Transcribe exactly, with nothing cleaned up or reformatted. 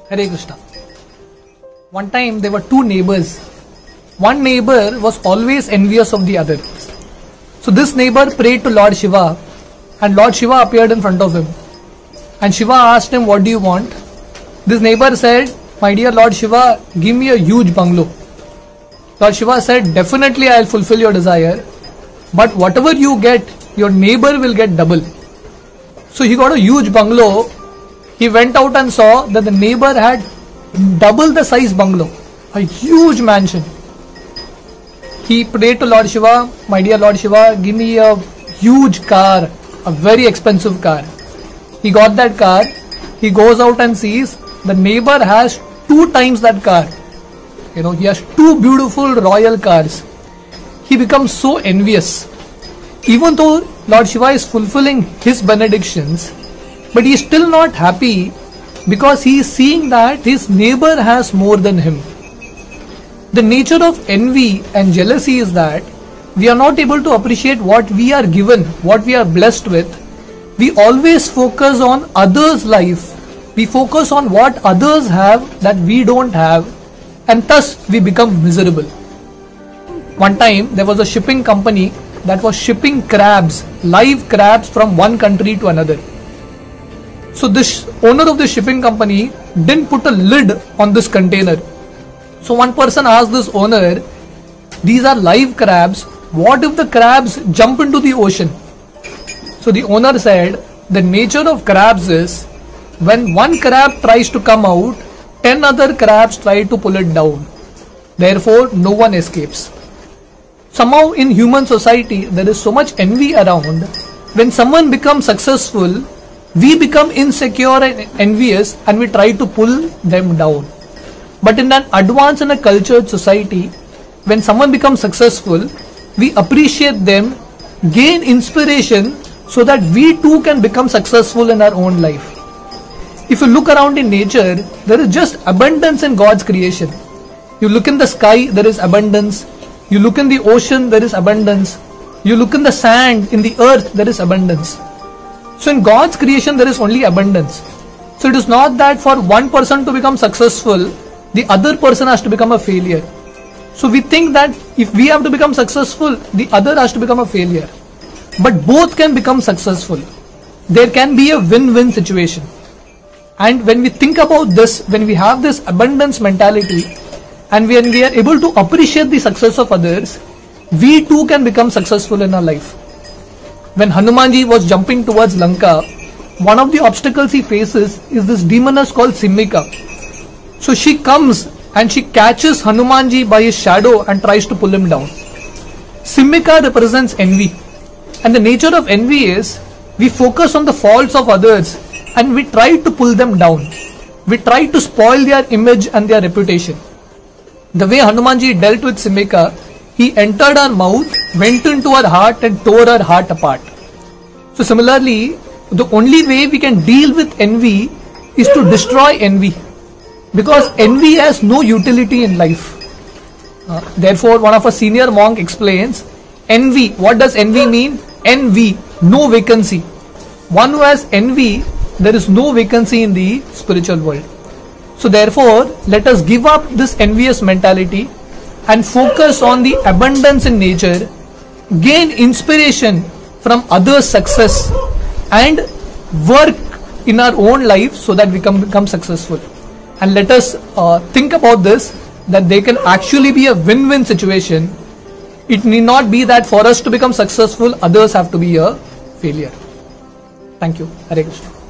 Hare Krishna. One time there were two neighbors. One neighbor was always envious of the other. So this neighbor prayed to Lord Shiva, and Lord Shiva appeared in front of him. And Shiva asked him, "What do you want?" This neighbor said, "My dear Lord Shiva, give me a huge bungalow." Lord Shiva said, "Definitely I will fulfill your desire, but whatever you get, your neighbor will get double." So he got a huge bungalow. He went out and saw that the neighbor had double the size bungalow, a huge mansion. He prayed to Lord Shiva, "My dear Lord Shiva, give me a huge car, a very expensive car." He got that car. He goes out and sees the neighbor has two times that car. You know, he has two beautiful royal cars. He becomes so envious. Even though Lord Shiva is fulfilling his benedictions, but he is still not happy because he is seeing that his neighbor has more than him. The nature of envy and jealousy is that we are not able to appreciate what we are given, what we are blessed with. We always focus on others' life. We focus on what others have that we don't have, and thus we become miserable. One time there was a shipping company that was shipping crabs, live crabs from one country to another. So this owner of the shipping company didn't put a lid on this container. So one person asked this owner, "These are live crabs. What if the crabs jump into the ocean?" So the owner said, "The nature of crabs is when one crab tries to come out, ten other crabs try to pull it down. Therefore, no one escapes." Somehow in human society, there is so much envy around. When someone becomes successful, we become insecure and envious and we try to pull them down. But in an advanced and a cultured society, when someone becomes successful, we appreciate them, gain inspiration so that we too can become successful in our own life. If you look around in nature, there is just abundance in God's creation. You look in the sky, there is abundance. You look in the ocean, there is abundance. You look in the sand, in the earth, there is abundance. So in God's creation, there is only abundance. So it is not that for one person to become successful, the other person has to become a failure. So we think that if we have to become successful, the other has to become a failure. But both can become successful. There can be a win-win situation. And when we think about this, when we have this abundance mentality, and when we are able to appreciate the success of others, we too can become successful in our life. When Hanumanji was jumping towards Lanka, one of the obstacles he faces is this demoness called Simika. So she comes and she catches Hanumanji by his shadow and tries to pull him down. Simika represents envy. And the nature of envy is we focus on the faults of others and we try to pull them down. We try to spoil their image and their reputation. The way Hanumanji dealt with Simika, he entered her mouth, went into her heart and tore her heart apart. So similarly, the only way we can deal with envy is to destroy envy. Because envy has no utility in life. Uh, therefore, one of our senior monk explains, envy, what does envy mean? Envy, no vacancy. One who has envy, there is no vacancy in the spiritual world. So therefore, let us give up this envious mentality and focus on the abundance in nature, gain inspiration from others' success and work in our own life so that we can become successful. And let us uh, think about this, that there can actually be a win-win situation. It need not be that for us to become successful, others have to be a failure. Thank you. Hare Krishna.